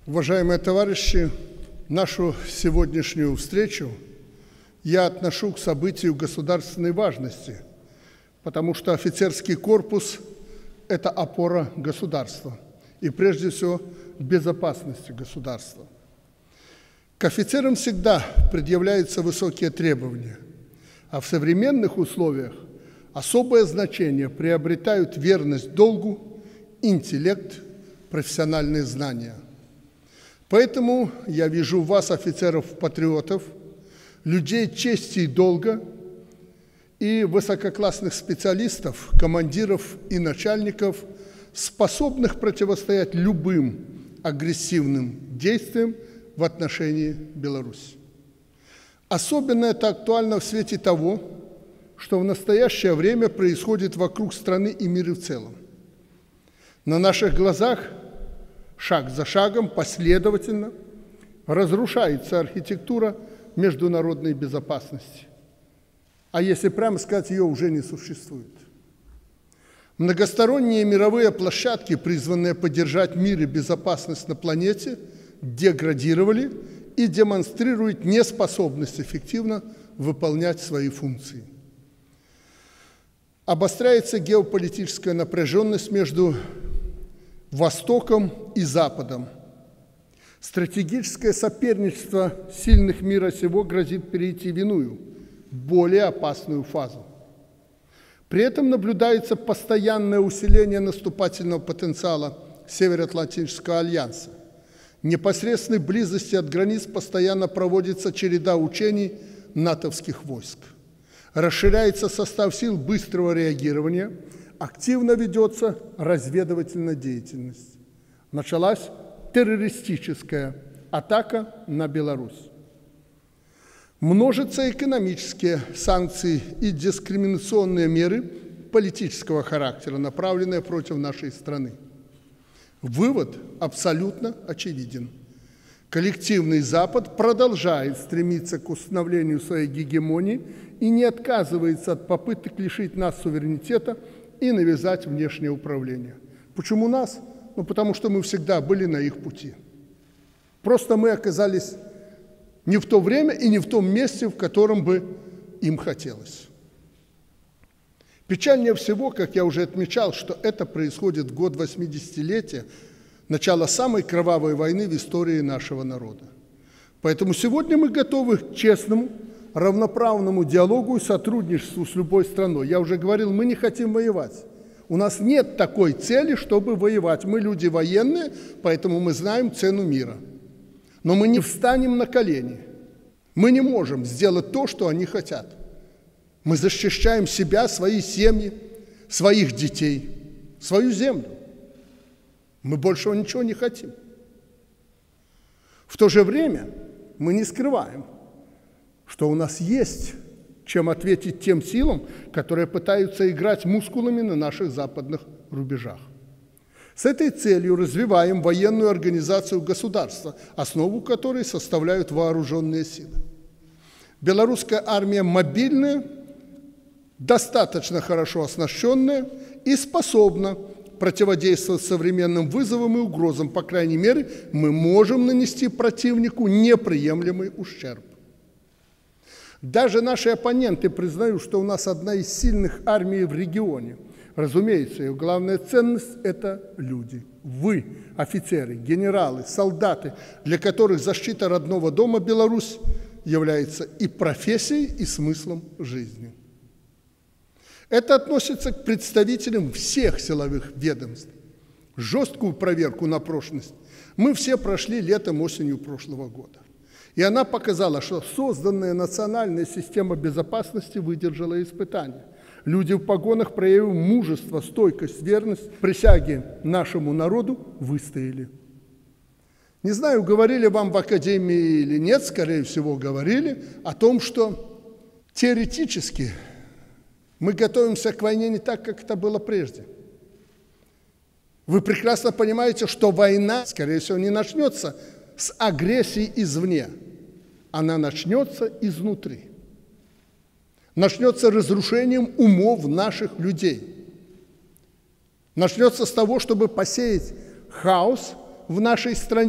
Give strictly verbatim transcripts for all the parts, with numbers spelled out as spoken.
Уважаемые товарищи, нашу сегодняшнюю встречу я отношу к событию государственной важности, потому что офицерский корпус – это опора государства и, прежде всего, безопасности государства. К офицерам всегда предъявляются высокие требования, а в современных условиях особое значение приобретают верность долгу, интеллект, профессиональные знания. Поэтому я вижу в вас, офицеров-патриотов, людей чести и долга и высококлассных специалистов, командиров и начальников, способных противостоять любым агрессивным действиям в отношении Беларуси. Особенно это актуально в свете того, что в настоящее время происходит вокруг страны и мира в целом. На наших глазах шаг за шагом, последовательно разрушается архитектура международной безопасности. А если прямо сказать, ее уже не существует. Многосторонние мировые площадки, призванные поддержать мир и безопасность на планете, деградировали и демонстрируют неспособность эффективно выполнять свои функции. Обостряется геополитическая напряженность между Востоком и Западом. Стратегическое соперничество сильных мира сего грозит перейти в иную, более опасную фазу. При этом наблюдается постоянное усиление наступательного потенциала Североатлантического альянса. В непосредственной близости от границ постоянно проводится череда учений натовских войск. Расширяется состав сил быстрого реагирования, активно ведется разведывательная деятельность. Началась террористическая атака на Беларусь. Множатся экономические санкции и дискриминационные меры политического характера, направленные против нашей страны. Вывод абсолютно очевиден. Коллективный Запад продолжает стремиться к установлению своей гегемонии и не отказывается от попыток лишить нас суверенитета и навязать внешнее управление. Почему нас? Ну, потому что мы всегда были на их пути. Просто мы оказались не в то время и не в том месте, в котором бы им хотелось. Печальнее всего, как я уже отмечал, что это происходит в год восьмидесятилетия, начала самой кровавой войны в истории нашего народа. Поэтому сегодня мы готовы к честному, равноправному диалогу и сотрудничеству с любой страной. Я уже говорил, мы не хотим воевать. У нас нет такой цели, чтобы воевать. Мы люди военные, поэтому мы знаем цену мира. Но мы не встанем на колени. Мы не можем сделать то, что они хотят. Мы защищаем себя, свои семьи, своих детей, свою землю. Мы большего ничего не хотим. В то же время мы не скрываем, что у нас есть чем ответить тем силам, которые пытаются играть мускулами на наших западных рубежах. С этой целью развиваем военную организацию государства, основу которой составляют вооруженные силы. Белорусская армия мобильная, достаточно хорошо оснащенная и способна противодействовать современным вызовам и угрозам. По крайней мере, мы можем нанести противнику неприемлемый ущерб. Даже наши оппоненты признают, что у нас одна из сильных армий в регионе. Разумеется, ее главная ценность – это люди. Вы, офицеры, генералы, солдаты, для которых защита родного дома Беларусь является и профессией, и смыслом жизни. Это относится к представителям всех силовых ведомств. Жесткую проверку на прочность мы все прошли летом, осенью прошлого года. И она показала, что созданная национальная система безопасности выдержала испытания. Люди в погонах, проявив мужество, стойкость, верность присяге нашему народу, выстояли. Не знаю, говорили вам в академии или нет, скорее всего, говорили о том, что теоретически мы готовимся к войне не так, как это было прежде. Вы прекрасно понимаете, что война, скорее всего, не начнется с агрессии извне. Она начнется изнутри. Начнется разрушением умов наших людей. Начнется с того, чтобы посеять хаос в нашей стране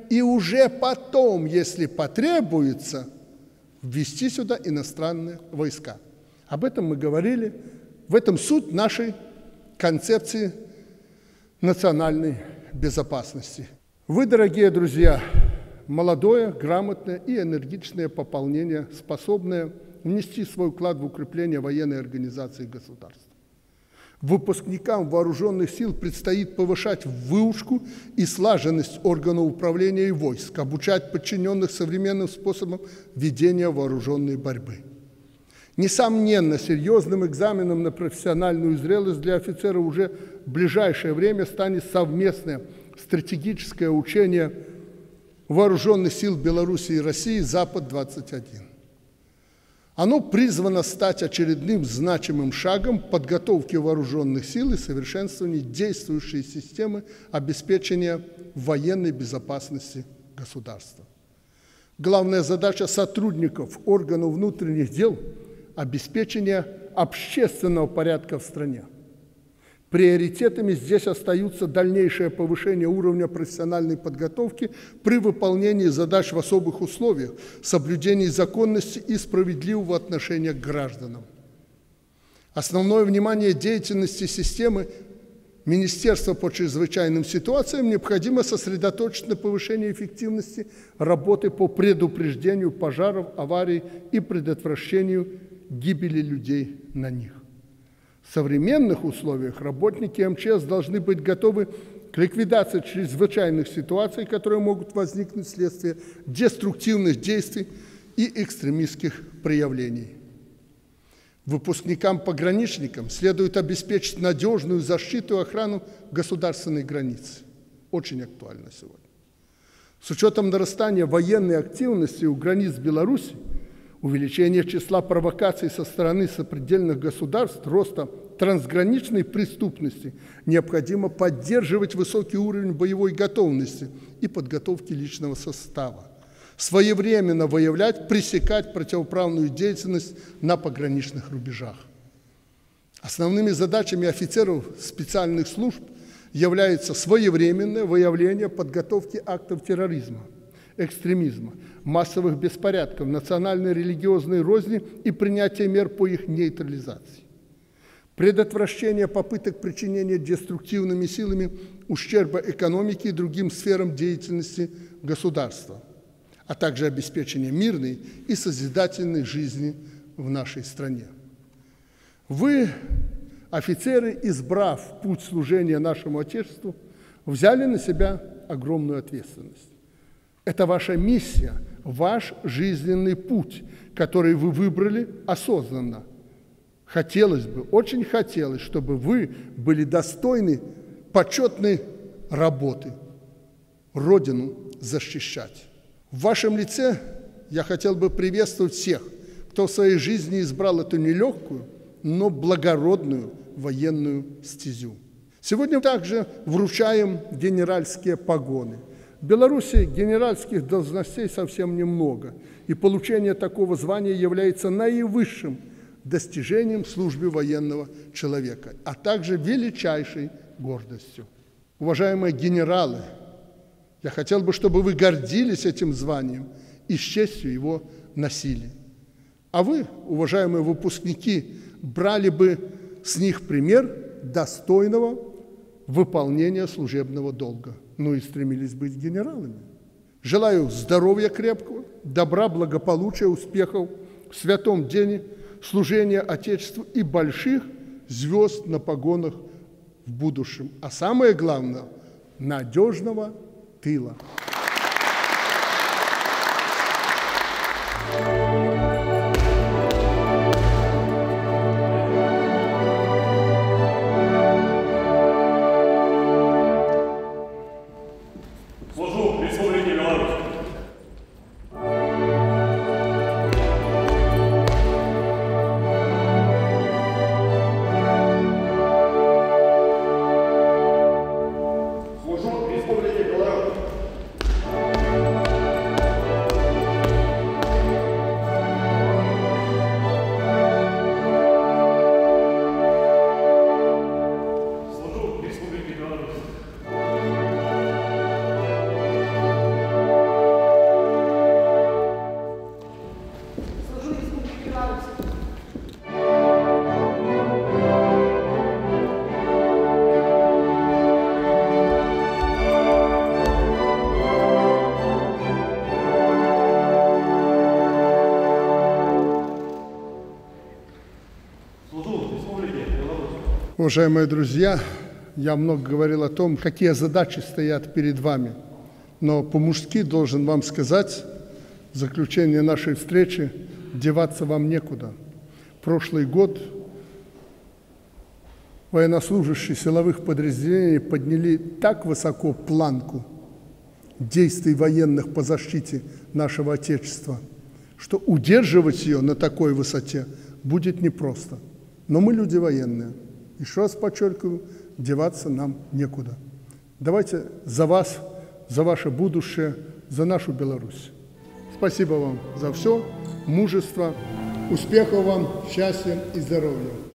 и уже потом, если потребуется, ввести сюда иностранные войска. Об этом мы говорили. В этом суть нашей концепции национальной безопасности. Вы, дорогие друзья, молодое, грамотное и энергичное пополнение, способное внести свой вклад в укрепление военной организации государства. Выпускникам вооруженных сил предстоит повышать выучку и слаженность органов управления и войск, обучать подчиненных современным способам ведения вооруженной борьбы. Несомненно, серьезным экзаменом на профессиональную зрелость для офицера уже в ближайшее время станет совместное стратегическое учение вооруженных сил Беларуси и России «Запад-двадцать один». Оно призвано стать очередным значимым шагом подготовки вооруженных сил и совершенствования действующей системы обеспечения военной безопасности государства. Главная задача сотрудников органов внутренних дел – обеспечение общественного порядка в стране. Приоритетами здесь остаются дальнейшее повышение уровня профессиональной подготовки при выполнении задач в особых условиях, соблюдении законности и справедливого отношения к гражданам. Основное внимание деятельности системы Министерства по чрезвычайным ситуациям необходимо сосредоточить на повышении эффективности работы по предупреждению пожаров, аварий и предотвращению гибели людей на них. В современных условиях работники эм че эс должны быть готовы к ликвидации чрезвычайных ситуаций, которые могут возникнуть вследствие деструктивных действий и экстремистских проявлений. Выпускникам-пограничникам следует обеспечить надежную защиту и охрану государственной границы. Очень актуально сегодня. С учетом нарастания военной активности у границ Беларуси, увеличение числа провокаций со стороны сопредельных государств, роста трансграничной преступности, необходимо поддерживать высокий уровень боевой готовности и подготовки личного состава, своевременно выявлять, пресекать противоправную деятельность на пограничных рубежах. Основными задачами офицеров специальных служб является своевременное выявление подготовки актов терроризма, экстремизма, массовых беспорядков, национальной религиозной розни и принятие мер по их нейтрализации. Предотвращение попыток причинения деструктивными силами ущерба экономике и другим сферам деятельности государства, а также обеспечение мирной и созидательной жизни в нашей стране. Вы, офицеры, избрав путь служения нашему Отечеству, взяли на себя огромную ответственность. Это ваша миссия, ваш жизненный путь, который вы выбрали осознанно. Хотелось бы, очень хотелось, чтобы вы были достойны почетной работы, Родину защищать. В вашем лице я хотел бы приветствовать всех, кто в своей жизни избрал эту нелегкую, но благородную военную стезю. Сегодня также вручаем генеральские погоны. В Беларуси генеральских должностей совсем немного, и получение такого звания является наивысшим достижением в службе военного человека, а также величайшей гордостью. Уважаемые генералы, я хотел бы, чтобы вы гордились этим званием и с честью его носили. А вы, уважаемые выпускники, брали бы с них пример достойного выполнения служебного долга, ну и стремились быть генералами. Желаю здоровья крепкого, добра, благополучия, успехов в святом деле, служения Отечеству и больших звезд на погонах в будущем. А самое главное – надежного тыла. Служу Республике Беларусь. Служу Республике Беларусь. Служу Республике Беларусь. Уважаемые друзья, я много говорил о том, какие задачи стоят перед вами, но по-мужски должен вам сказать, в заключение нашей встречи, деваться вам некуда. Прошлый год военнослужащие силовых подразделений подняли так высоко планку действий военных по защите нашего Отечества, что удерживать ее на такой высоте будет непросто. Но мы люди военные. Еще раз подчеркиваю, деваться нам некуда. Давайте за вас, за ваше будущее, за нашу Беларусь. Спасибо вам за все, мужество, успехов вам, счастья и здоровья.